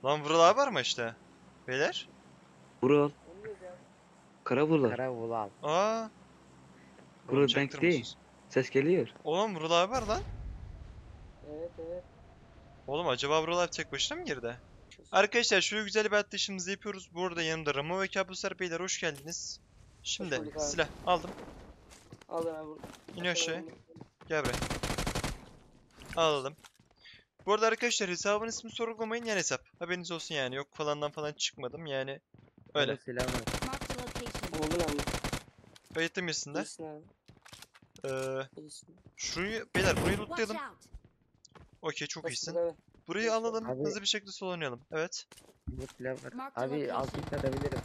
Lan buralar var mı işte? Beyler? Vural. Onu diyoruz ya. Karavural. Karavulan. Aa. Oğlum Vural denk değil. çaktırmışız. Ses geliyor. Oğlum buralar var lan. Evet evet. Oğlum acaba buralar tek başına mı girdi? Arkadaşlar şöyle güzel bir atlayışımızı yapıyoruz. Bu arada yanımda Ramo ve Kabuslar beyler hoş geldiniz. Şimdi bulduk abi. silah aldım. Al abi burada. İn aşağıya. Gel buraya. Alalım. Bu arada arkadaşlar hesabın ismi sorgulamayın, yan hesap. Haberiniz olsun yani, yok falandan falan çıkmadım yani. Öyle. Burada silah var. Marked a location. Oldu lan. Kayıtlı mısın da? İyisin abi. İyisin. Şurayı beyler burayı Watch lootlayalım. out. Okey çok iyisin. Abi. Burayı alalım, Abi- hızlı bir şekilde sol oynayalım. Evet. Bu silah var. Marked a Abi location. altı atabilirim.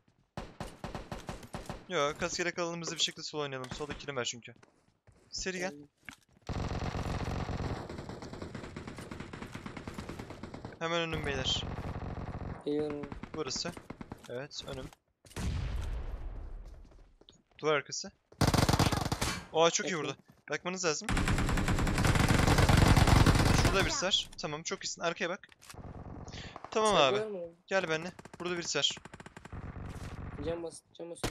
Yok kaskere kalalım, hızlı bir şekilde sol oynayalım. Solda kilim var çünkü. Seri gel. Hemen önüm beyler. Geliyorum. Burası. Evet önüm. Duvar arkası. Oha çok iyi Bakın. vurdu. Bakmanız lazım. Şurada bir sar. Tamam çok iyisin. Arkaya bak. Tamam abi. Saklıyorum. Gel benimle. Burada bir sar. Cam bas. Cam bas.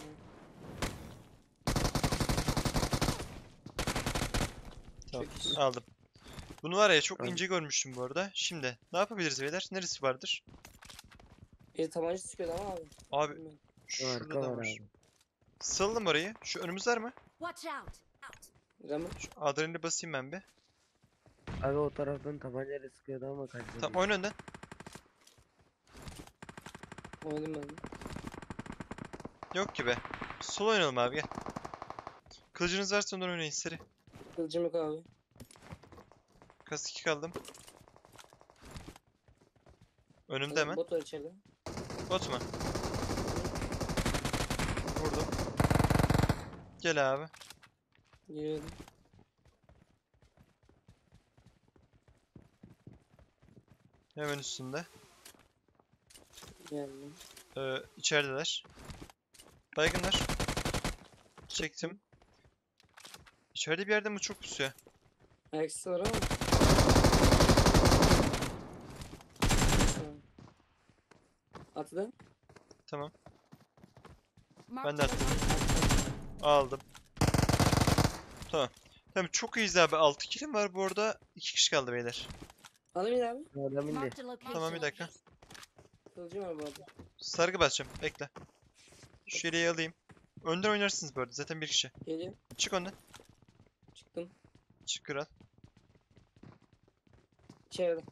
Tamam. Çok iyi. Aldım. Bunu var ya çok Tamam. ince görmüştüm bu arada. Şimdi ne yapabiliriz beyler? Neresi vardır? Bir tabanca sıkıyordu ama abi. Abi Bilmiyorum. şurada da var. Salalım orayı. Şu önümüz var mı? Watch out. Ramo. Şu adrenalini basayım ben bir. Abi o taraftan tabancayla sıkıyordu ama kaçtı. Tamam oyna önden. Oynadım ben. Yok ki be. Sol oynayalım abi gel. Kılıcınız varsa ondan oynayın seri. Kılıcım yok abi. Kas 2 kaldım. Önümde hemen. Bot var içeride. Bot mu? Vurdum. Gel abi. Geliyorum. Hemen üstünde. Geldim. İçerideler. Baygınlar. Çektim. İçeride bir yerde mi çok pusuyor? Ayaksız var ama. Atladı. Tamam. Marked Ben de a attım. location. Aldım. Tamam. Tamam çok iyiyiz abi. 6 kilim var bu arada. 2 kişi kaldı beyler. Alayım yine abi. Adam indi. Marked a location. Tamam bir dakika. Kılıcım var bu arada. Sargı basacağım. Bekle. Şu yeleği alayım. Önden oynarsınız bu arada. Zaten bir kişi. Geliyor. Çık önden. Çıktım. Çık kral. İçeride.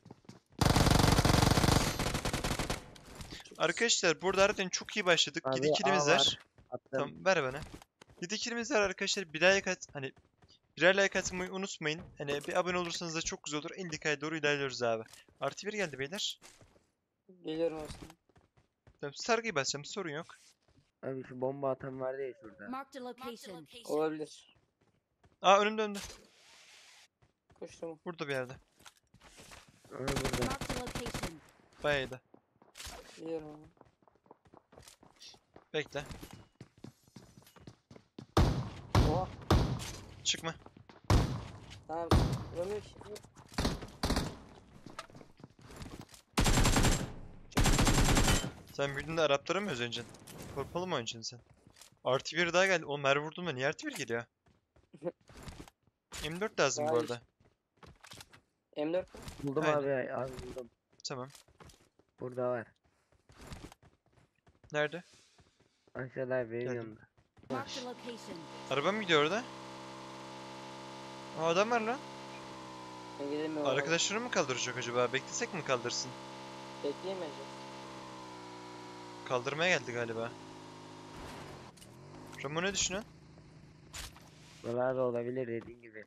Arkadaşlar burada harbiden çok iyi başladık. Abi, 7 kilimiz A var. var. Attım. Tamam ver bana. 7 kilimiz var arkadaşlar. Birer like atmayı unutmayın. Hani bir abone olursanız da çok güzel olur. 50K'ya doğru ilerliyoruz abi. Artı 1 geldi beyler. Geliyorum aslında. Tamam sargıyı basacağım sorun yok. Abi şu bomba atan vardı ya şurada. Marked a location. Olabilir. Aa önümde. Koştum. Burada bir yerde. Aa burada. Marked a location. Bayağı iyiydi. Geliyorum abi. Bekle. Oha. Çıkma. Tamam. Vuramıyor ki. Sen büyüdüğünde Araplara mı özleneceksin? Korkmalı mı oynayacaksın sen? Artı 1 daha geldi. Oğlum her vurduğumda niye artı 1 geliyor? M4 lazım bu Hayır. arada. M4 mu? Buldum Aynen. abi buldum. Tamam. Burada var. Nerede? Aşağıda benim Geldim. yanımda. Marked a location. Araba mı gidiyor orada? Aa adam var lan. Ben gelemiyorum. Arkadaşları mı kaldıracak acaba? Beklesek mi kaldırsın? Bekleyemeyeceğiz. Kaldırmaya geldi galiba. Ramo ne düşünüyorsun? Buralar da olabilir dediğin gibi.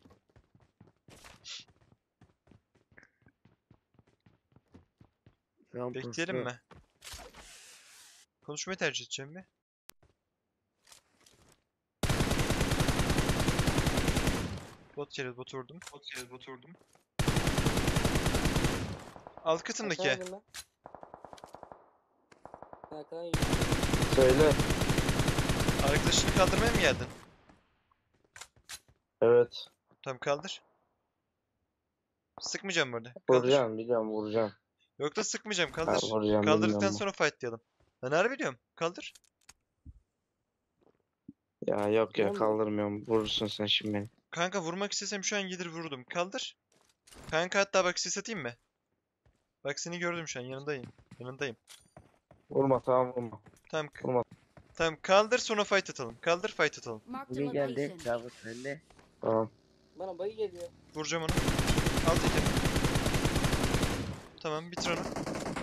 Şu an Bekleyelim pustu. mi? Konuşmayı tercih edeceğim bir. Bot geliyor, bot vurdum. Alt katındaki. Aşağı indim ben. Arkadan yürü. Söyle. Arkadaşını kaldırmaya mı geldin? Evet. Tamam kaldır. Sıkmayacağım burada. Kaldır. Vuracağım biliyorum vuracağım. Yok da sıkmayacağım. Ha, Kaldır. vuracağım Kaldırdıktan bilmiyorum sonra fight diyelim. Ben harbi diyorum. Kaldır. Ya yok ya Tamam mı? kaldırmıyorum. Vurursun sen şimdi beni. Kanka vurmak istesem şu an gelir vururdum. Kaldır. Kanka hatta bak sis atayım mı? Bak seni gördüm şu an yanındayım. Yanındayım. Vurma tamam vurma. Tamam. Vurma. Tamam kaldır sonra fight atalım. Kaldır fight atalım. Marked a Bugün geldi. location. Davut sende. Tamam. Bana bayı geliyor. Vuracağım onu. Al teki. Tamam bitir onu.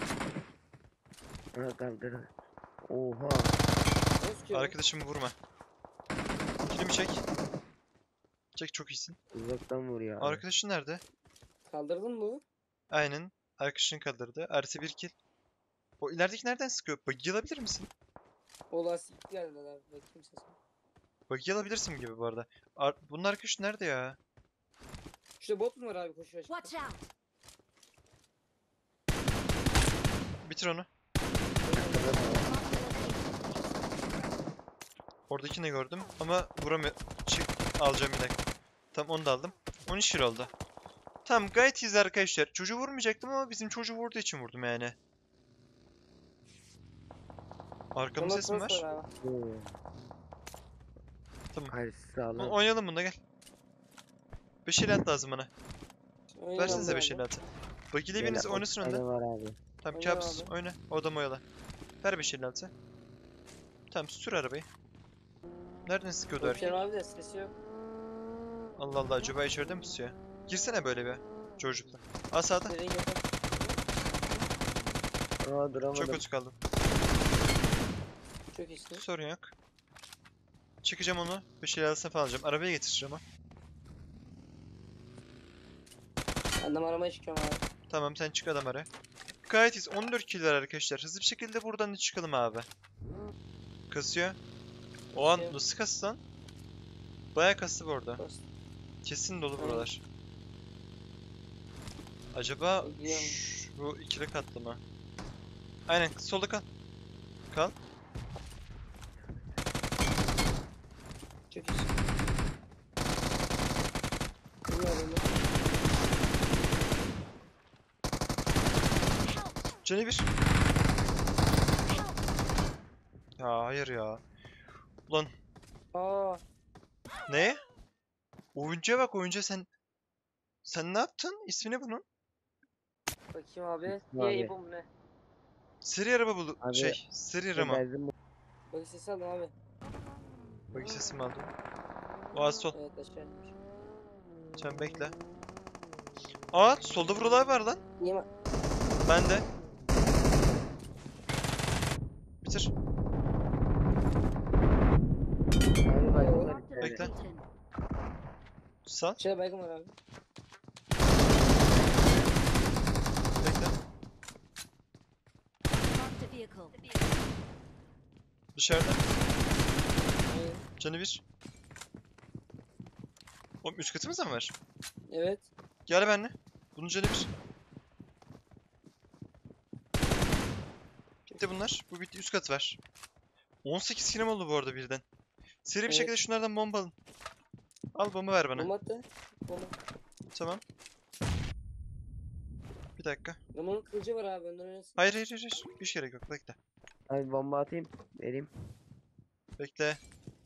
Ana kaldırdı. Oha. Ne sıkıyor? Arkadaşımı vurma. Kilimi çek. Çek çok iyisin. Uzaktan vuruyor abi. Arkadaşın nerede? Kaldırdın mı? Aynen. Arkadaşını kaldırdı. Artı bir kill. O ilerideki nereden sıkıyor? Buggy alabilir misin? O lastik geldi abi. Bakayım sesine. Buggy alabilirsin gibi bu arada. Bunun arkadaşı nerede ya? Şurada bot mu var abi koşuyor aşağı? Watch out! Bitir onu. Marked a location. Oradakini gördüm ama vuramıyorum. Çık. Alacağım bir dakika. Tamam onu da aldım. 13 kill oldu. Tamam gayet iyiyiz arkadaşlar. Çocuğu vurmayacaktım ama bizim çocuğu vurduğu için vurdum yani. Arkamda Bunda ses mi cross var? abi. Oo. Tamam. Karşı sağlam. Oynayalım bunda gel. 5 el at lazım bana. Oynayalım Versenize abi. 5 el atı. Buggy'li Gel, biriniz o oynasın tane önden. var abi. Tamam Oyna kabus abi. oyna. O da moyala. Ver 5 el atı. Tamam sür arabayı. Nereden sıkıyordu Bakıyorum erkek? abi de sesi yok. Allah Allah acaba içeride mi tutuyor? Girsene böyle bir çocukla. Aa sağda. Nereye gidiyor? Aa duramadım. Çok kötü kaldım. Çok iyisin. Sorun yok. Çıkacağım onu. Bir şey alsın falan alacağım. Arabaya getireceğim ama. Ben de aramaya çıkıyorum abi. Tamam sen çık adam araya. Gayet iyiyiz. 14 kill var arkadaşlar. Hızlı bir şekilde buradan da çıkalım abi. Kasıyor. O an Kasıyor. nasıl kastı lan? Baya kastı bu arada. Cross. Kesin dolu Aynen. buralar. Acaba Biliyorum. bu ikili katlı mı? Aynen solda kal. Kal. Çok iyisin. Bilmiyorum ben. Canı bir. Ya hayır ya. Ulan Aa, ne? Oyuncuya bak oyuncuya sen ne yaptın? İsmi ne bunun? bakayım abi. İsmi abi. Niye bu mu ne? Seri araba bulu Abi, seri arama. Benzin bu. Bak sesi aldım abi. Bak sesimi aldım. O az sol. Evet aşağı inmiş. Sen bekle. Aa solda buralar var lan. Niye mi? Ben de. Bitir. Abi baygın var Marked a içeride. Bekle. location. Sal. İçeride baygın var abi. Bekle. Marked a vehicle. Dışarıda. Aynen. Canı bir. Oğlum üst katımızda mı var? Evet. Gel benimle. Bunun canı bir. Bitti bunlar. Bu bitti. Üst kat var. 18 kilim oldu bu arada birden. Seri bir Evet. şekilde şunlardan bomba alın. Al bomba ver bana. Bomba attı. Bomba. Tamam. Bir dakika. Romanın kılıcı var abi. Önden oynasın. Hayır hayır hayır. Hayır. Hiç gerek yok. Bekle. Abi bomba atayım. Vereyim. Bekle.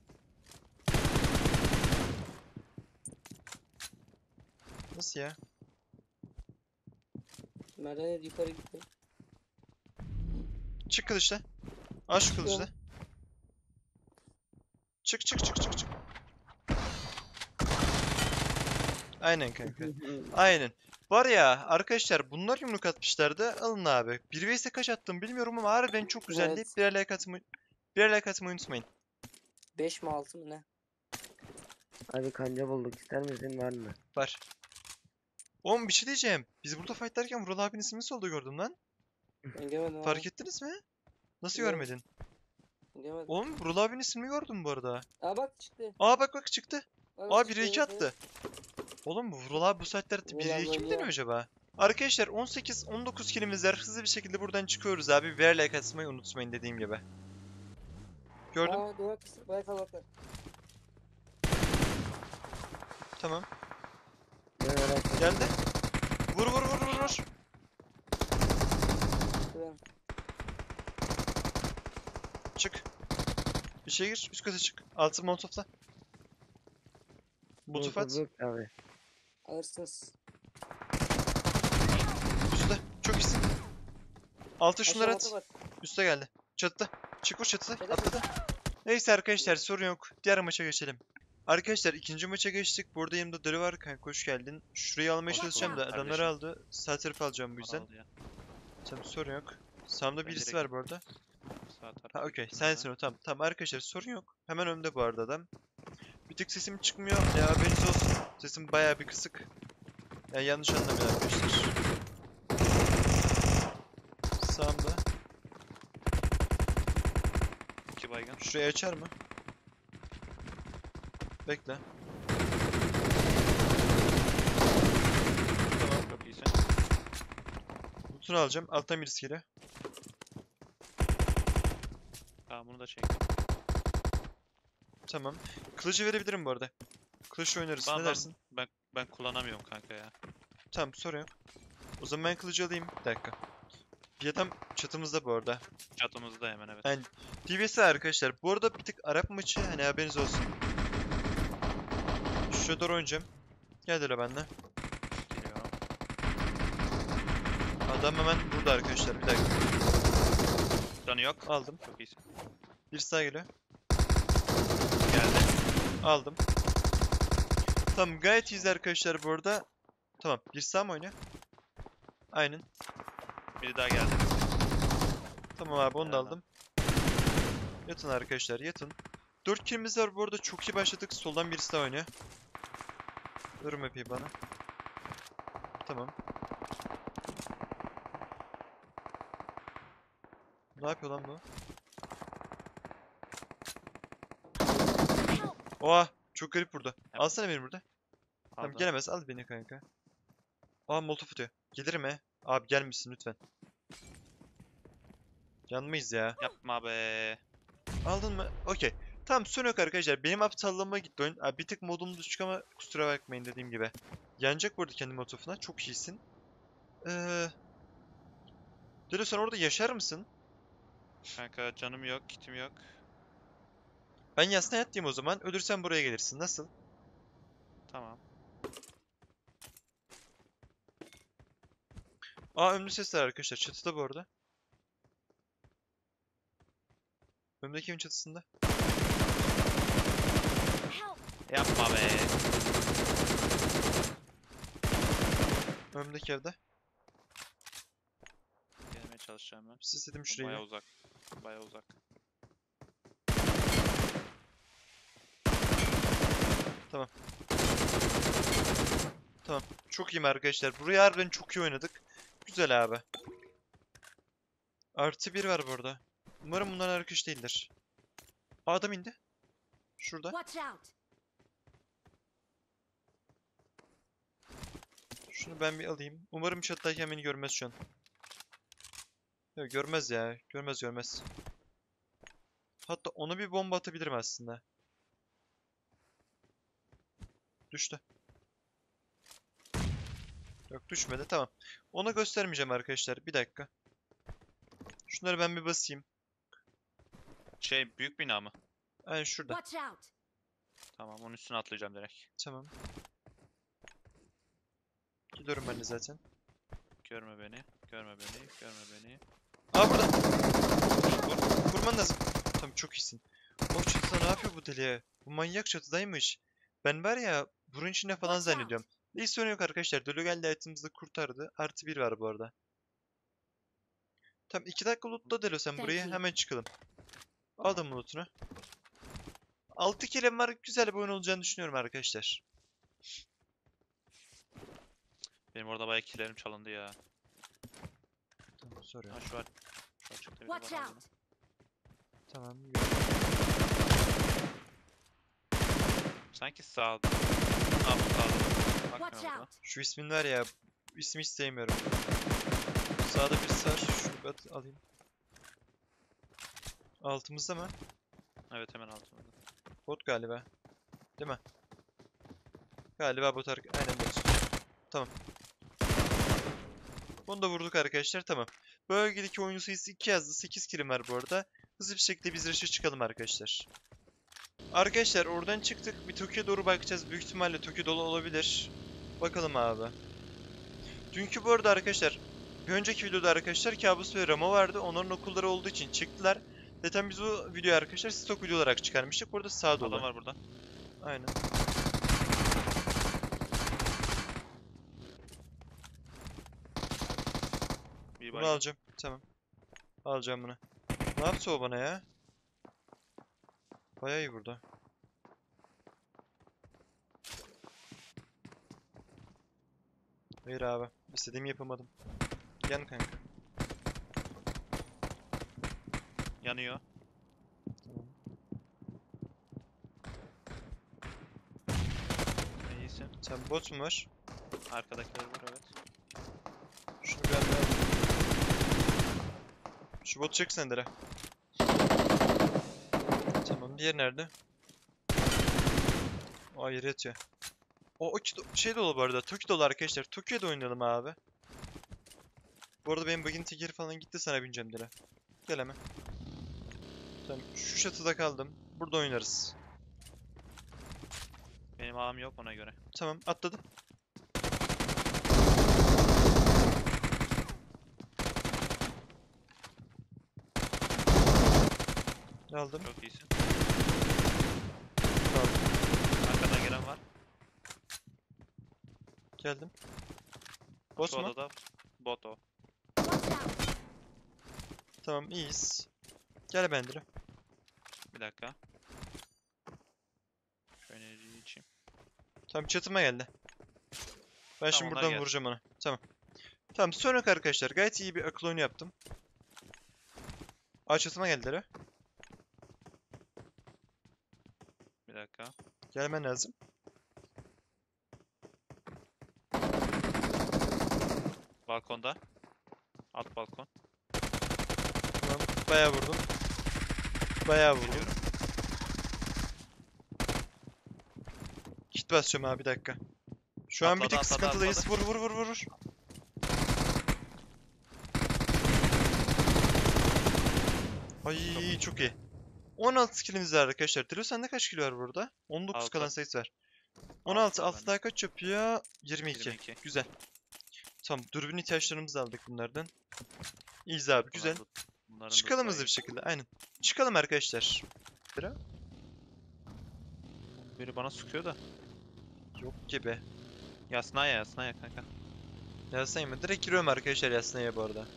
Nasıl ya? Merdiven yukarı gitti. Çık kılıçla. Al şu kılıçla. Çık çık çık çık çık. Aynen kanka. Aynen. Var ya arkadaşlar bunlar yumruk atmışlardı. Alın abi. 1 vs'e kaç attım bilmiyorum ama harbiden çok güzeldi. Evet. Birer like atmayı unutmayın. 5 mi 6 mı ne? Abi kanca bulduk. İster misin var mı? Var. Oğlum bir şey diyeceğim. Biz burada fightlarken Vural abinin ismi solda gördüm lan. Ben görmedim Fark abi. ettiniz mi? Nasıl Yok. görmedin? Görmedim. Oğlum Vural abinin ismini gördüm bu arada. Aa bak çıktı. Aa bak bak çıktı. Bak, Aa çıktı, 1'e 2 evet, attı. Oğlum bu Vural abi bu saatlerde Vural 1'e 2 mi oynuyor. deniyor acaba? Arkadaşlar 18-19 kilimiz var. Hızlı bir şekilde buradan çıkıyoruz abi. Ver like atmayı unutmayın dediğim gibi. Gördüm. Aa duvar kısık. Bayağı kalabalıklar. Tamam. Ben öğrendim. Geldi. Vur vur vur vur vur. Çık. İçeri gir. Üst kata çık. Altı molotofla. Molotof at. Yok abi. Alırsınız. Üstte. Çok iyisin. Altı şunları Aşağı at. motor var. Üste geldi. Çatıda. Çık vur çatıda. Çatıda. Atladı. Neyse arkadaşlar sorun yok. Diğer maça geçelim. Arkadaşlar ikinci maça geçtik. Burada yanımda Deli var. Kanka hoş geldin. Şurayı almaya Hoş çalışacağım da bulduk adamları kardeşim. aldı. Sağ tarafı alacağım bu yüzden. Aldı ya. Tamam sorun yok. Sağımda Ben birisi direkt- var bu arada. Sağ taraf. Ha okey sensin o tamam. Tamam arkadaşlar sorun yok. Hemen önümde bu arada adam. Bir tık sesim çıkmıyor. Ya haberiniz olsun. Sesim bayağı bir kısık. Yani yanlış anlamayın arkadaşlar. Sağımda. 2 baygın. Şurayı açar mı? Bekle. Tamam. Çok iyisin. Loot'unu alacağım. Alttan birisi geliyor. Tamam bunu da çektim. Tamam. Kılıcı verebilirim bu arada. Kılıçla oynarız. Tamam, Ne dersin? Ben kullanamıyorum kanka ya. Tamam sorun yok. O zaman ben kılıcı alayım. Bir dakika. Bir adam çatımızda bu arada. Çatımızda hemen evet. Aynen. TVS'i arkadaşlar. Bu arada bir tık Arap maçı hani haberiniz olsun. Şuraya doğru oynayacağım. Gel de benden. Geliyorum. Adam hemen burada arkadaşlar. Bir dakika. Canı yok. Aldım. Çok iyisin. Birisi daha geliyor. Geldi. Aldım. Tamam gayet iyiyiz arkadaşlar bu arada. Tamam. Birisi daha mı oynuyor? Aynen. Biri daha geldi. Tamam abi onu da Helal lan. aldım. Yatın arkadaşlar yatın. 4 kill'imiz var bu arada çok iyi başladık. Soldan birisi daha oynuyor. Yorum yapayım bana. Tamam. Ne yapıyor lan bu? Oha! Çok garip burada. Yap. Alsana beni burada. Tamam Aldım. gelemez al beni kanka. Aa molotof atıyor. Gelirim he. Abi gelmişsin lütfen. Yanmayız ya. Yapma be. Aldın mı? Okey. Tamam sorun yok arkadaşlar. Benim aptallığıma gitti oyun. Abi bir tık modum düşük ama kusura bakmayın dediğim gibi. Yanacak bu arada kendi molotofuna. Çok iyisin. Delo sen orada yaşar mısın? Kanka canım yok, kitim yok. Ben yasna yatayım o zaman. Ölürsen buraya gelirsin. Nasıl? Tamam. Aa önlü sesler arkadaşlar. Çatıda bu arada. Önümdeki evin çatısında. Help! Yapma be. Önümdeki evde. Gelmeye çalışacağım ben. Sisledim Bu şurayı. Baya uzak. Baya uzak. Çok iyiyim arkadaşlar. Burayı harbiden çok iyi oynadık. Güzel abi. Artı bir var burada. Umarım bunlar arkadaş değildir. Aa, adam indi. Şurada. Watch out! Şunu ben bir alayım. Umarım çattayken beni görmez şu an. Yok görmez ya. Görmez. Hatta ona bir bomba atabilirim aslında. Düştü. Yok düşmedi tamam. Ona göstermeyeceğim arkadaşlar. Bir dakika. Şunları ben bir basayım. Şey büyük bina mı? Aynen şurada. Watch out! Tamam onun üstüne atlayacağım direkt. Tamam. Gidiyorum ben de zaten. Görme beni. Görme beni. Görme beni. Aa burada. Vurman lazım. Tamam çok iyisin. O çatıda ne yapıyor bu deli ya? Bu manyak çatıdaymış. Ben var ya burun içinde falan Watch out. zannediyorum. Hiç sorun yok arkadaşlar. Dolu geldi hayatımızı kurtardı. Artı bir var bu arada. Tamam 2 dakika lootla Delo sen Thank burayı. you. Hemen çıkalım. Aldım lootunu. 6 kilem var. Güzel bir oyun olacağını düşünüyorum arkadaşlar. Benim orada bayağı killerim çalındı ya. Tamam sorun yok. Ha şu var. Şu açıkta biri Watch var. out! aldım. Tamam. Sanki sağda. Ha bu sağda. Watch Bakmıyorum orada. out! Şu ismin var ya. Bu ismi hiç sevmiyorum. Sağda bir sar. Şunu bir alayım. Altımızda mı? Evet hemen altımda. Bot galiba. Değil mi? Galiba bot aynen bot. Tamam. Bunu da vurduk arkadaşlar tamam. Bölgedeki oyuncu sayısı 2 yazdı. 8 kilim var bu arada. Hızlı bir şekilde biz rush'a çıkalım arkadaşlar. Arkadaşlar oradan çıktık. Bir Tokyo'ya doğru bakacağız. Büyük ihtimalle Tokyo dolu olabilir. Bakalım abi. Dünkü bu arada arkadaşlar, bir önceki videoda arkadaşlar Kabus ve Ramo vardı. Onların okulları olduğu için çıktılar. Zaten biz bu videoyu arkadaşlar stok video olarak çıkarmıştık. Burada sağ dolu. Adam var burada. Aynen. Bir Bunu baygın. alacağım. Tamam. Alacağım bunu. Ne yaptı o bana ya? Bayağı iyi burada. Hayır abi. İstediğimi yapamadım. Yan kanka. Yanıyor. Tamam. İyisin. Sen bot mu var? Arkadakiler var evet. Şunu bir anda al. Şu bot çek sendere. Tamam. Diğer nerede? O ayrı yatıyor. O şey dolu bu arada. Tokyo dolu arkadaşlar. Tokyo'da oynayalım abi. Bu arada benim bug'in tekeri falan gitti, sana bineceğim dire. Gel hemen. Tamam. Şu çatıda kaldım. Burada oynarız. Benim ağım yok ona göre. Tamam. Atladım. Aldım. Çok iyisin. Aldım. Arkadan gelen var. Geldim. Boss Şu mu? odada bot o. Tamam, iyiyiz. Gel bendire. Bir dakika. Şu enerjiyi içeyim. Tamam, çatıma geldi. Ben şimdi onlar buradan gelsin. vuracağım onu. Tamam. Tamam, sonra arkadaşlar gayet iyi bir akıl oyunu yaptım. Aa, çatıma geldiler ha. Bir dakika. Gelmen lazım. Balkonda. Alt balkon. Tamam, bayağı vurdum. Bayağı vurdum. Geliyorum. Kit basacağım abi, bir dakika. Şu an bir Atladı, tık atladı, sıkıntıdayız. Vur vur vur vur vur. Ay, çok iyi. 16 kilimiz var arkadaşlar. Dilo sende kaç kilo var burada? 19 Altı. kalan sayısı var. 16 bende. 6 daha kaç yapıyor? 22. 22. Güzel. Tamam, dürbün ihtiyaçlarımızı da aldık bunlardan. İyiyiz abi, güzel. Bunların Çıkalım loot'u hızlı iyi. bir şekilde, aynen. Çıkalım arkadaşlar. Biri bana sıkıyor da. Yok gibi. Yasnaya yasnaya kanka. Yasnaya mı? Direkt giriyorum arkadaşlar Yasnaya bu arada.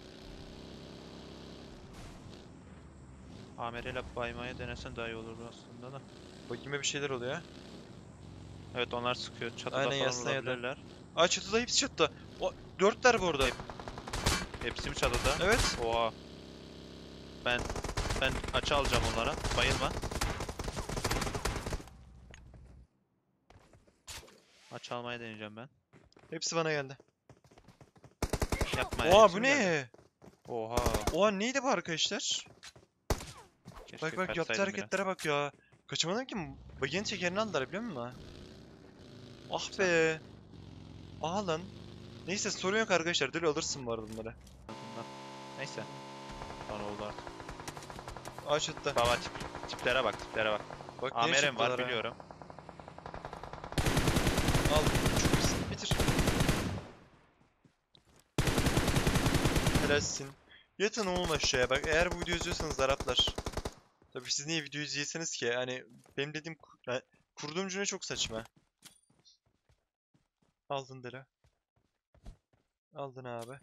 AMR ile baymaya denesen daha iyi olurdu aslında da. Bakayım, bir şeyler oluyor ya. Evet onlar sıkıyor. Çatıda Aynen, falan yasnaya da. olabilirler. Aa, çatıda, hepsi çatıda. O, 4'ler bu arada. Hepsi mi çatıda? Evet. Oha. Ben açı alacağım onlara. Bayılma. Açı almaya deneyeceğim ben. Hepsi bana geldi. Yapma. Oha, hepsi bu mi geldi? ne? Oha. Oha, neydi bu arkadaşlar? Keşke Bak bak, yaptığı kaçsaydım biraz. hareketlere bak ya. Kaçamadım ki. Bagin tekerini aldılar, biliyor musun? Ah be. Aha lan. Neyse, sorun yok arkadaşlar. Deli alırsın bu arada bunları. Bunlar. Neyse. Sonra oldu artık. Aa, çatıda. Baba tiplere bak tiplere bak. Bak, yine AMR'm var çatıdalar ha. biliyorum. Al. Çok iyisin. Bitir. Helalsin. Yatın oğlum aşağıya. Bak, eğer bu videoyu izliyorsanız Araplar. Tabii siz niye videoyu izleyesiniz ki? Hani benim dediğim kurduğum cümle çok saçma. Aldın Dela. Aldın abi.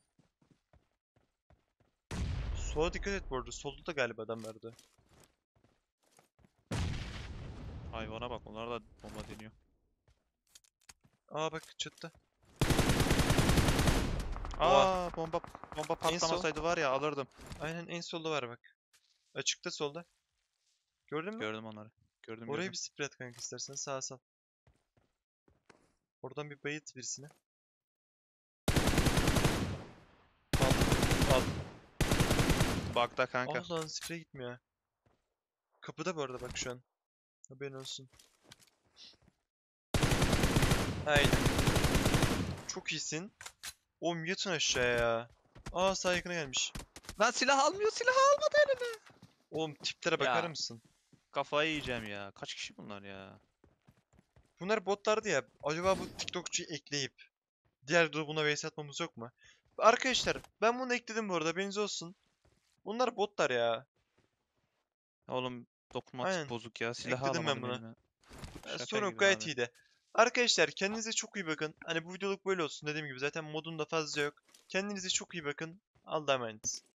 Sola dikkat et bu arada. Solda da galiba adam vardı. Hayvana bak onlar da bomba deniyor. Aa bak, çattı. Aa bomba En sol. patlamasaydı var ya alırdım. Aynen, en solda var bak. Açıkta solda. Gördün mü? Gördüm onları. Gördüm Oraya gördüm. bir sprey at kanka istersen, sağa sal. Oradan bir bayıt birisine. Aldım. Bug'da kanka. Ah lan, sprey gitmiyor. Kapıda bu arada bak şu an. Haberin olsun. Aynen. Çok iyisin. Oğlum, yatın aşağıya ya. Aa, sağ yakına gelmiş. Lan silah almıyor silah almadı elime. Oğlum tiplere bakar Ya. mısın? Kafayı yiyeceğim ya. Kaç kişi bunlar ya? Bunlar botlardı ya. Acaba bu TikTokçuyu ekleyip diğer buna vs atmamız yok mu? Arkadaşlar ben bunu ekledim bu arada, haberiniz olsun. Bunlar botlar ya. Oğlum dokunmatik Aynen. bozuk ya. Silahı Ekledim ben alamadım bunu. elime. Şaka Sorun yok, gibi gayet abi. iyiydi. Arkadaşlar kendinize çok iyi bakın. Hani bu videoluk böyle olsun, dediğim gibi zaten modunda fazla yok. Kendinize çok iyi bakın. Allah'a emanet.